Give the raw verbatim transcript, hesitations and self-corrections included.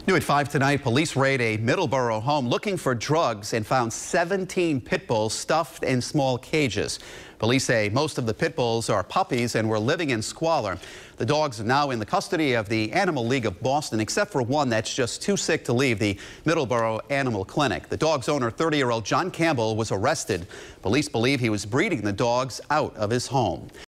New at five tonight, police raid a Middleboro home looking for drugs and found seventeen pit bulls stuffed in small cages. Police say most of the pit bulls are puppies and were living in squalor. The dogs are now in the custody of the Animal League of Boston, except for one that's just too sick to leave the Middleboro Animal Clinic. The dog's owner, thirty-year-old John Campbell, was arrested. Police believe he was breeding the dogs out of his home.